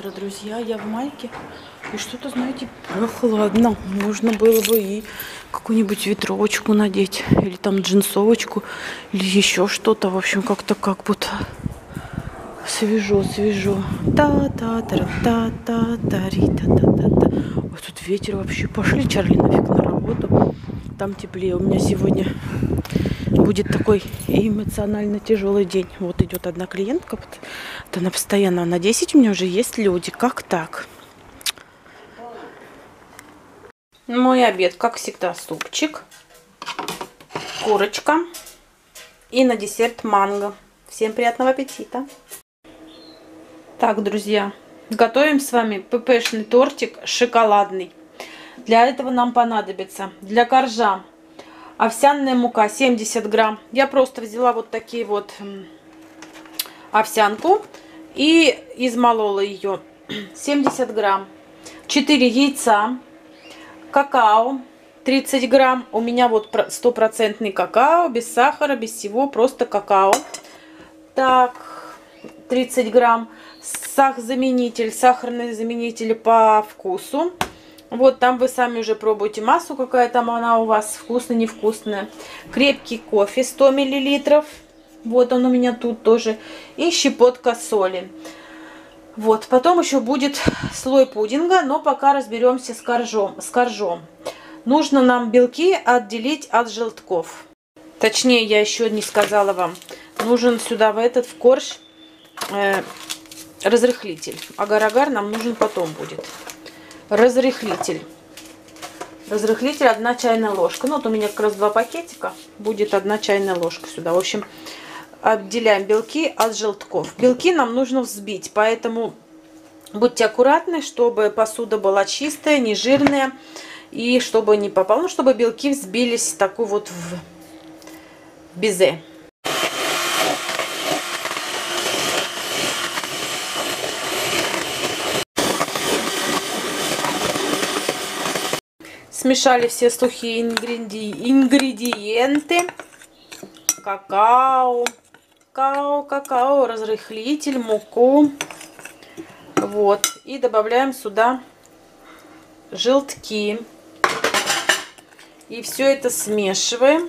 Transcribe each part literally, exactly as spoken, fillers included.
утро, друзья. Я в майке. И что-то, знаете, прохладно. Можно было бы и какую-нибудь ветровочку надеть. Или там джинсовочку. Или еще что-то. В общем, как-то как будто свежо, свежо. Та-та-та-та-та-та-ри-та-та-та-та. Ой, тут ветер вообще. Пошли, Чарли, нафиг на работу. Там теплее. У меня сегодня будет такой эмоционально тяжелый день. Вот идет одна клиентка, вот она постоянно на десять, у меня уже есть люди. Как так? Мой обед, как всегда, супчик, курочка и на десерт манго. Всем приятного аппетита! Так, друзья, готовим с вами ппшный тортик шоколадный. Для этого нам понадобится для коржа овсяная мука семьдесят грамм. Я просто взяла вот такие вот овсянку и измолола ее. семьдесят грамм. четыре яйца. Какао тридцать грамм. У меня вот стопроцентный какао, без сахара, без всего, просто какао. Так, тридцать грамм. Сахзаменитель, сахарный заменитель по вкусу. Вот там вы сами уже пробуете массу, какая там она у вас, вкусная, невкусная. Крепкий кофе сто миллилитров. Вот он у меня тут тоже. И щепотка соли. Вот, потом еще будет слой пудинга, но пока разберемся с коржом. С коржом. Нужно нам белки отделить от желтков. Точнее, я еще не сказала вам. Нужен сюда в этот в корж э, разрыхлитель. Агар-агар нам нужен потом будет. Разрыхлитель. Разрыхлитель одна чайная ложка. Ну, вот у меня как раз два пакетика. Будет одна чайная ложка сюда. В общем, отделяем белки от желтков. Белки нам нужно взбить, поэтому будьте аккуратны, чтобы посуда была чистая, не жирная. И чтобы не попало, ну, чтобы белки взбились такой вот в безе. Смешали все сухие ингреди... ингредиенты. Какао, какао, какао, разрыхлитель, муку. Вот. И добавляем сюда желтки. И все это смешиваем.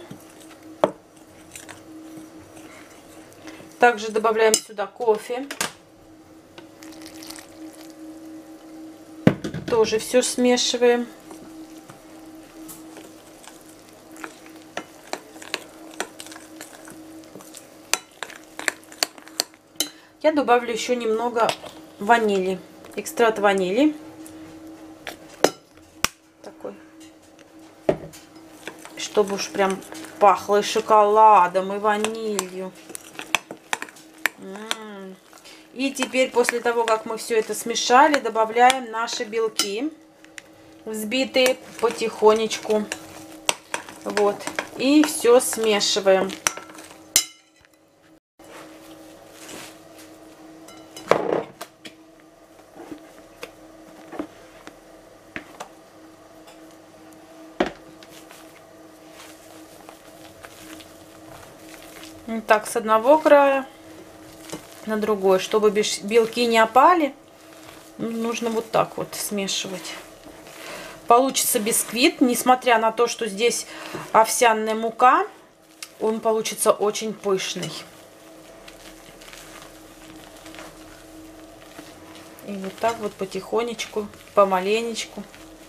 Также добавляем сюда кофе. Тоже все смешиваем. Я добавлю еще немного ванили, экстракт ванили. Такой. Чтобы уж прям пахло и шоколадом, и ванилью. М-м-м. И теперь после того, как мы все это смешали, добавляем наши белки, взбитые потихонечку. Вот. И все смешиваем. Так, с одного края на другой, чтобы белки не опали, нужно вот так вот смешивать. Получится бисквит, несмотря на то, что здесь овсяная мука, он получится очень пышный. И вот так вот потихонечку, помаленечку.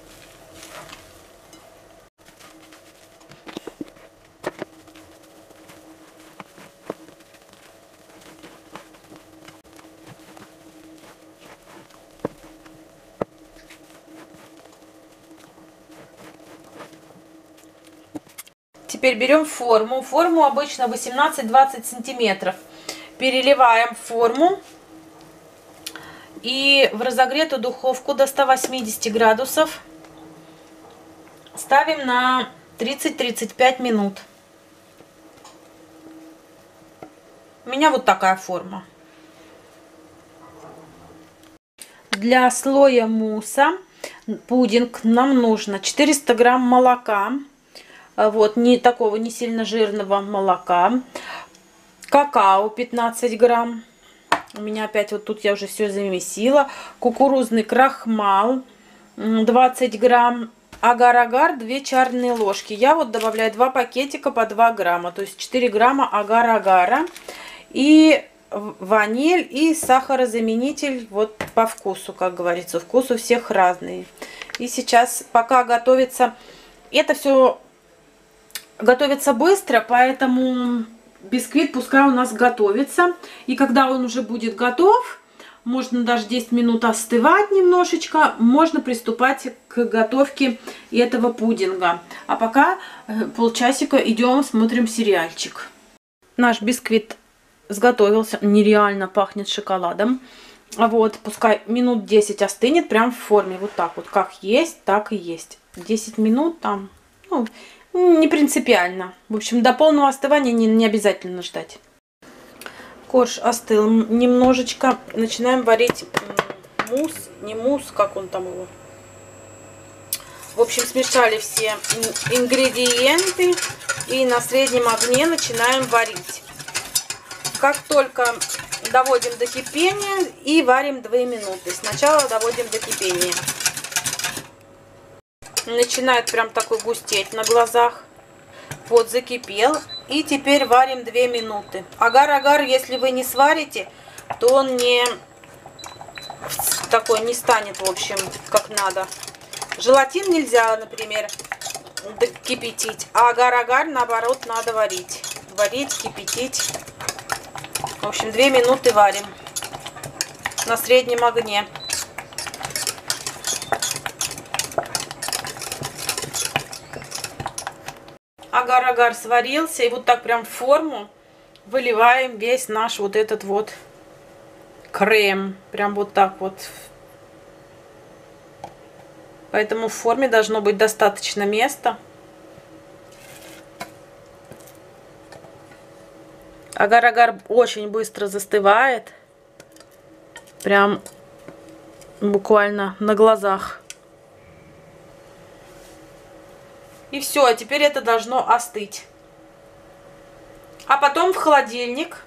Теперь берем форму. Форму обычно восемнадцать-двадцать сантиметров. Переливаем форму. И в разогретую духовку до ста восьмидесяти градусов ставим на тридцать-тридцать пять минут. У меня вот такая форма. Для слоя мусса пудинг нам нужно четыреста грамм молока. Вот, не такого не сильно жирного молока. Какао пятнадцать грамм. У меня опять вот тут я уже все замесила. Кукурузный крахмал двадцать грамм. Агар-агар две чайные ложки. Я вот добавляю два пакетика по два грамма. То есть четыре грамма агар-агара. И ваниль и сахарозаменитель вот по вкусу, как говорится. Вкус у всех разный. И сейчас пока готовится... Это все готовится быстро, поэтому бисквит пускай у нас готовится. И когда он уже будет готов... Можно даже десять минут остывать немножечко. Можно приступать к готовке этого пудинга. А пока полчасика идем смотрим сериальчик. Наш бисквит сготовился. Нереально пахнет шоколадом. Вот, пускай минут десять остынет прям в форме. Вот так вот. Как есть, так и есть. десять минут там, ну, не принципиально. В общем, до полного остывания не, не обязательно ждать. Корж остыл немножечко. Начинаем варить мусс. Не мусс, как он там его. В общем, смешали все ингредиенты. И на среднем огне начинаем варить. Как только доводим до кипения и варим две минуты. Сначала доводим до кипения. Начинает прям такой густеть на глазах. Вот закипел. И теперь варим две минуты. Агар-агар, если вы не сварите, то он не такой не станет, в общем, как надо. Желатин нельзя, например, кипятить, а агар-агар, наоборот, надо варить. Варить, кипятить. В общем, две минуты варим на среднем огне. Агар-агар сварился, и вот так прям в форму выливаем весь наш вот этот вот крем. Прям вот так вот. Поэтому в форме должно быть достаточно места. Агар-агар очень быстро застывает. Прям буквально на глазах. И все, а теперь это должно остыть. А потом в холодильник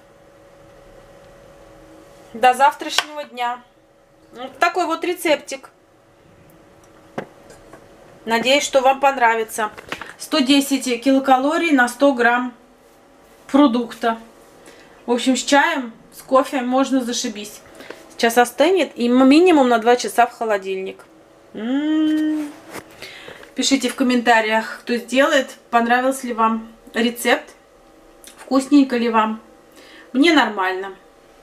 до завтрашнего дня. Вот такой вот рецептик. Надеюсь, что вам понравится. сто десять килокалорий на сто грамм продукта. В общем, с чаем, с кофе можно зашибись. Сейчас остынет и минимум на два часа в холодильник. М-м-м. Пишите в комментариях, кто сделает, понравился ли вам рецепт, вкусненько ли вам. Мне нормально.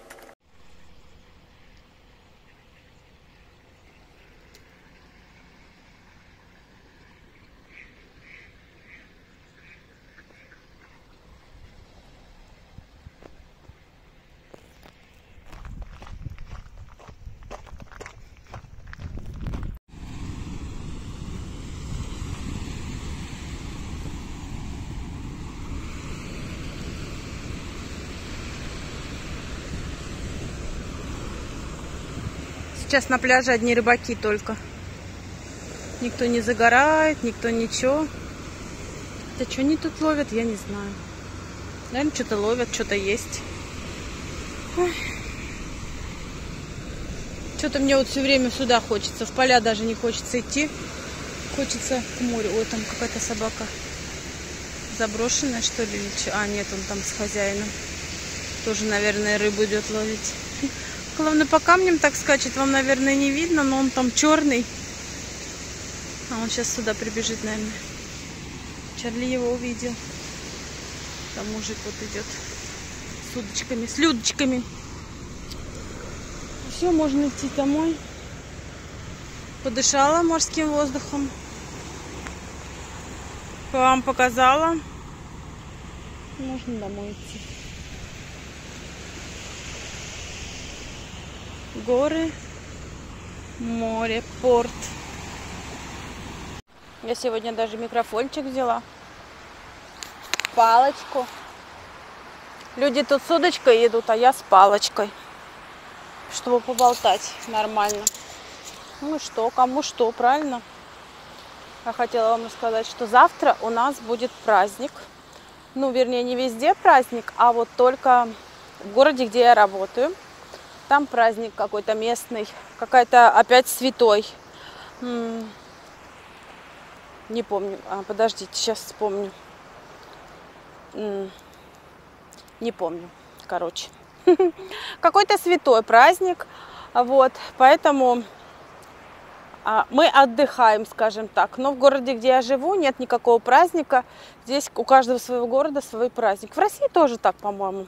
Сейчас на пляже одни рыбаки только. Никто не загорает, никто ничего. Да что они тут ловят, я не знаю. Наверное, что-то ловят, что-то есть. Что-то мне вот все время сюда хочется. В поля даже не хочется идти. Хочется к морю. Ой, там какая-то собака заброшенная, что ли? А, нет, он там с хозяином. Тоже, наверное, рыбу идет ловить. Главное, по камням так скачет, вам, наверное, не видно, но он там черный. А он сейчас сюда прибежит, наверное. Чарли его увидел. Там мужик вот идет с удочками, с людочками. Все, можно идти домой. Подышала морским воздухом. Вам показала. Можно домой идти. Горы, море, порт. Я сегодня даже микрофончик взяла. Палочку. Люди тут с удочкой идут, а я с палочкой. Чтобы поболтать нормально. Ну и что, кому что, правильно? Я хотела вам рассказать, что завтра у нас будет праздник. Ну, вернее, не везде праздник, а вот только в городе, где я работаю. Там праздник какой-то местный, какая-то опять святой. М-м- не помню. А, подождите, сейчас вспомню. М-м- не помню, короче. Какой-то святой праздник. Вот, поэтому а, мы отдыхаем, скажем так. Но в городе, где я живу, нет никакого праздника. Здесь у каждого своего города свой праздник. В России тоже так, по-моему.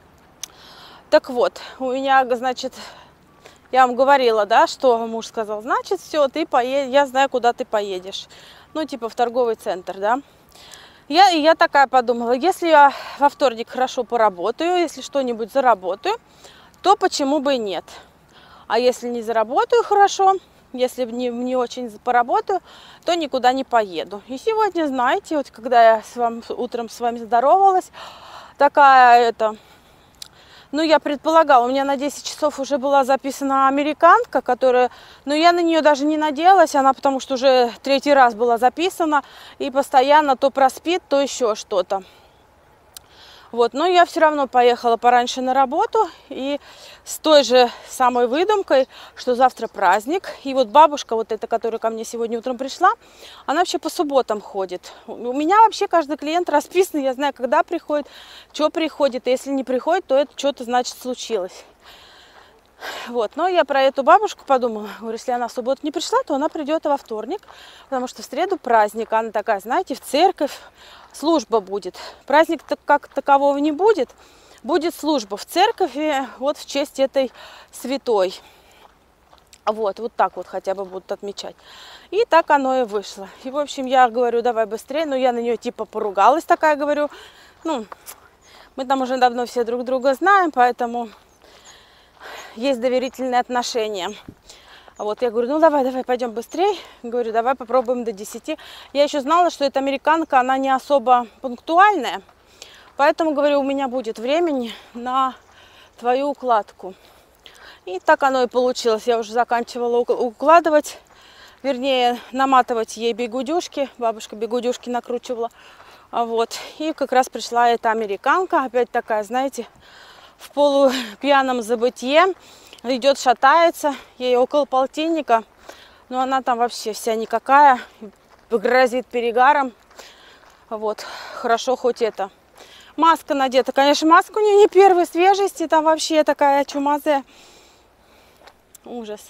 Так вот, у меня, значит, я вам говорила, да, что муж сказал, значит, все, ты поедешь, я знаю, куда ты поедешь. Ну, типа в торговый центр, да. Я, и я такая подумала, если я во вторник хорошо поработаю, если что-нибудь заработаю, то почему бы и нет. А если не заработаю хорошо, если не, не очень поработаю, то никуда не поеду. И сегодня, знаете, вот когда я с вами, утром с вами здоровалась, такая это... Ну, я предполагала, у меня на десять часов уже была записана американка, которая... Ну, я на нее даже не надеялась, она потому что уже третий раз была записана, и постоянно то проспит, то еще что-то. Вот, но я все равно поехала пораньше на работу, и с той же самой выдумкой, что завтра праздник. И вот бабушка, вот эта, которая ко мне сегодня утром пришла, она вообще по субботам ходит. У меня вообще каждый клиент расписан, я знаю, когда приходит, что приходит. И если не приходит, то это что-то, значит, случилось. Вот, но я про эту бабушку подумала, говорю, если она в субботу не пришла, то она придет во вторник, потому что в среду праздник, она такая, знаете, в церковь служба будет. Праздник как такового не будет, будет служба в церкви, вот в честь этой святой. Вот, вот так вот хотя бы будут отмечать. И так оно и вышло. И, в общем, я говорю, давай быстрее, но я на нее типа поругалась такая, говорю, ну, мы там уже давно все друг друга знаем, поэтому... Есть доверительные отношения. Вот я говорю, ну давай, давай, пойдем быстрее. Говорю, давай попробуем до десяти. Я еще знала, что эта американка, она не особо пунктуальная. Поэтому, говорю, у меня будет времени на твою укладку. И так оно и получилось. Я уже заканчивала укладывать, вернее, наматывать ей бигудюшки. Бабушка бигудюшки накручивала. Вот. И как раз пришла эта американка. Опять такая, знаете... в полупьяном забытье, идет, шатается, ей около полтинника, но она там вообще вся никакая, грозит перегаром. Вот, хорошо хоть это. Маска надета, конечно, маска у нее не первой свежести, там вообще такая чумазая. Ужас.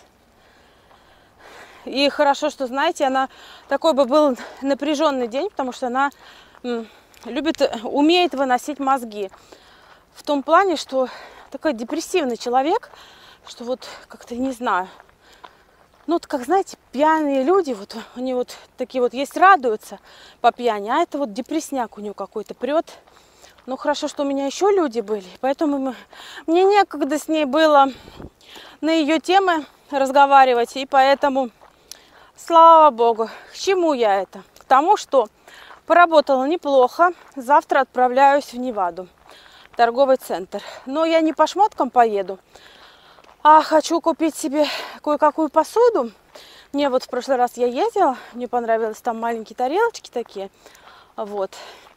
И хорошо, что, знаете, она такой бы был напряженный день, потому что она м, любит, умеет выносить мозги. В том плане, что такой депрессивный человек, что вот как-то не знаю. Ну, вот как, знаете, пьяные люди, вот они вот такие вот есть, радуются по пьяни, а это вот депрессняк у него какой-то прет. Ну, хорошо, что у меня еще люди были, поэтому мы, мне некогда с ней было на ее темы разговаривать, и поэтому, слава богу, к чему я это? К тому, что поработала неплохо, завтра отправляюсь в Неваду. Торговый центр. Но я не по шмоткам поеду, а хочу купить себе кое-какую посуду. Мне вот в прошлый раз я ездила, мне понравилось, там маленькие тарелочки такие. Вот.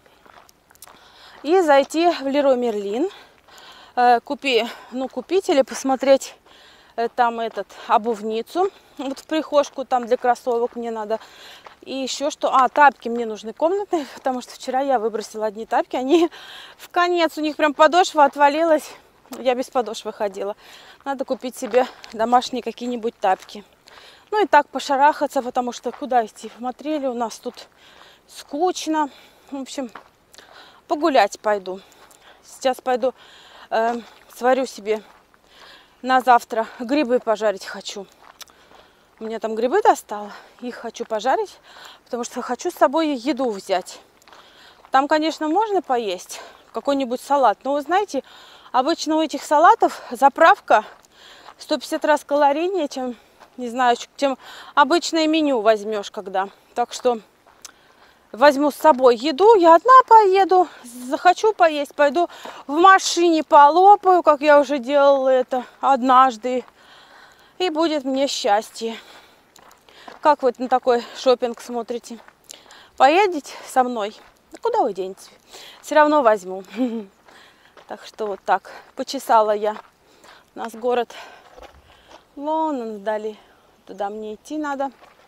И зайти в Леруа Мерлен, э, купи, ну, купить или посмотреть э, там этот обувницу. Вот в прихожку там для кроссовок мне надо. И еще что, а, тапки мне нужны комнатные, потому что вчера я выбросила одни тапки, они в конец, у них прям подошва отвалилась, я без подошвы ходила. Надо купить себе домашние какие-нибудь тапки. Ну и так пошарахаться, потому что куда идти? Смотрели, у нас тут скучно. В общем, погулять пойду. Сейчас пойду, э, сварю себе на завтра, грибы пожарить хочу. У меня там грибы достала, их хочу пожарить, потому что хочу с собой еду взять. Там, конечно, можно поесть какой-нибудь салат, но вы знаете, обычно у этих салатов заправка сто пятьдесят раз калорийнее, чем, не знаю, чем обычное меню возьмешь когда. Так что возьму с собой еду, я одна поеду, захочу поесть, пойду в машине полопаю, как я уже делала это однажды. И будет мне счастье. Как вы на такой шопинг смотрите? Поедете со мной? Да куда вы денетесь? Все равно возьму. Так что вот так. Почесала я У нас город вон он вдали. Туда мне идти надо.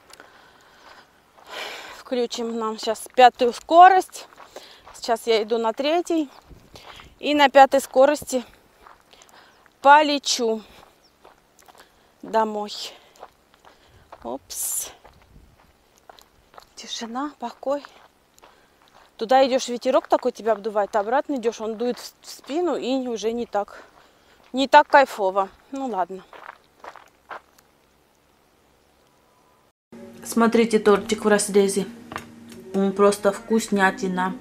Включим нам сейчас пятую скорость. Сейчас я иду на третьей. И на пятой скорости полечу домой. Опс. Тишина, покой. Туда идешь, ветерок такой тебя обдувает, а обратно идешь, он дует в спину и уже не так, не так кайфово. Ну ладно. Смотрите, тортик в разрезе. Он просто вкуснятина.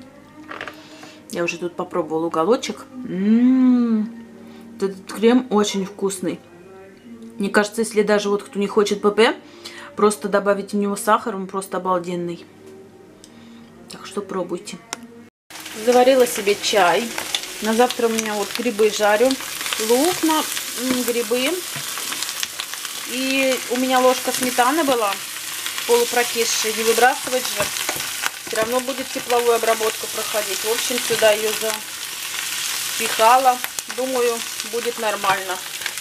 Я уже тут попробовала уголочек. М-м-м. Этот крем очень вкусный. Мне кажется, если даже вот кто не хочет ПП, просто добавить в него сахар, он просто обалденный. Так что пробуйте. Заварила себе чай. На завтра у меня вот грибы жарю. Лук на грибы. И у меня ложка сметаны была полупрокисшей. Не выбрасывать же. Все равно будет тепловую обработку проходить. В общем, сюда ее запихала. Думаю, будет нормально.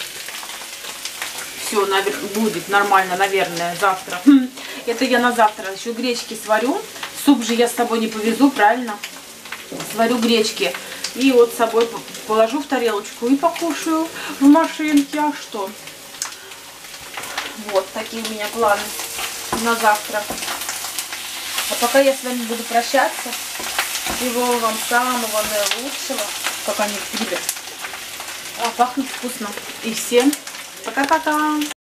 Все, будет нормально, наверное, завтра. Это я на завтра еще гречки сварю. Суп же я с собой не повезу, правильно? Сварю гречки. И вот с собой положу в тарелочку и покушаю в машинке. А что? Вот такие у меня планы на завтра. А пока я с вами буду прощаться. Всего вам самого наилучшего. Как они любят. А, пахнет вкусно. И всем пока-пока.